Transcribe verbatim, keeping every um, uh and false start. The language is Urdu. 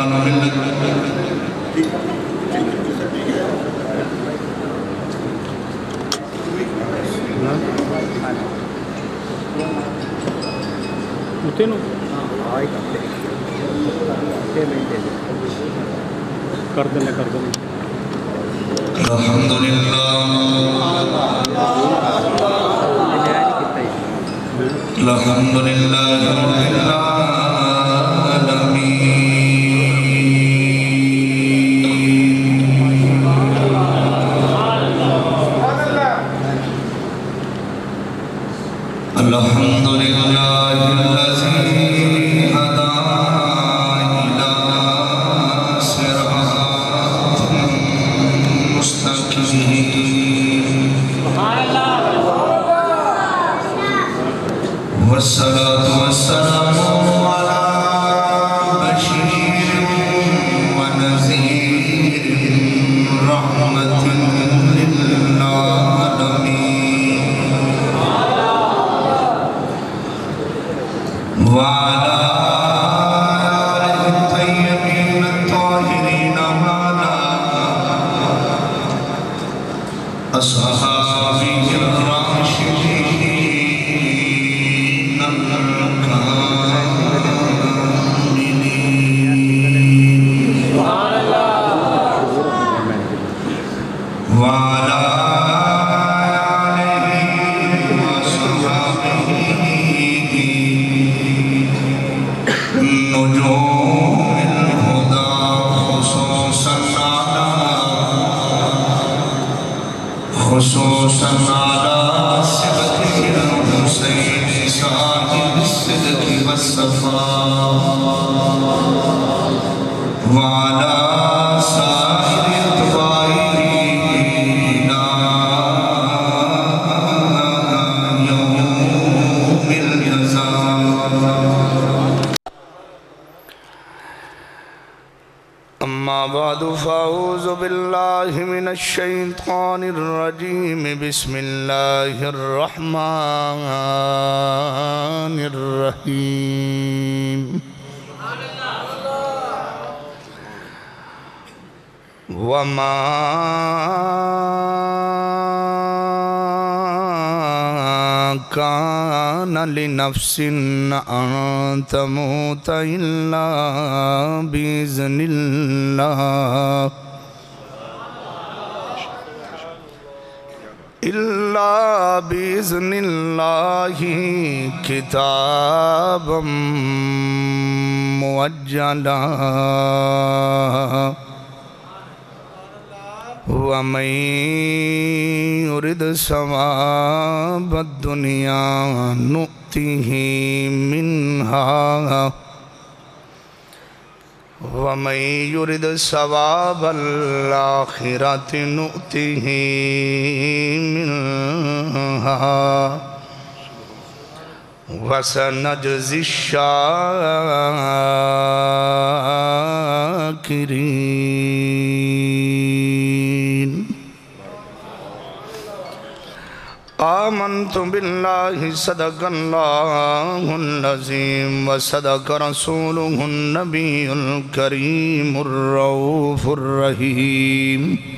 Uteno? آئی کرتے کر دیں کر دیں الحمدللہ الحمدللہ رب العالمین الحمدللہ والصلاة والسلام على بشير ونذير رحمة للعالمين وعلى آله الطيبين الطاهرين وعلى أصحابه الراشدين خصوصاً على سبت الحسين صاحب الصدق والصفاء وعلى سائر الطائرين يوم الجزاء أما بعد فأعوذ بالله من الشيطان الرجيم بسم الله الرحمن الرحيم وما كان لنفس أن تموت إلا بإذن الله إلا بإذن الله كتابا مؤجلا ومن يرد ثواب الدنيا نؤته منها ومن يرد ثواب الآخرة نؤته منها وسنجزي الشاكرين آمنت بالله صدق الله العظيم وصدق رسوله النبي الكريم الرؤوف الرحيم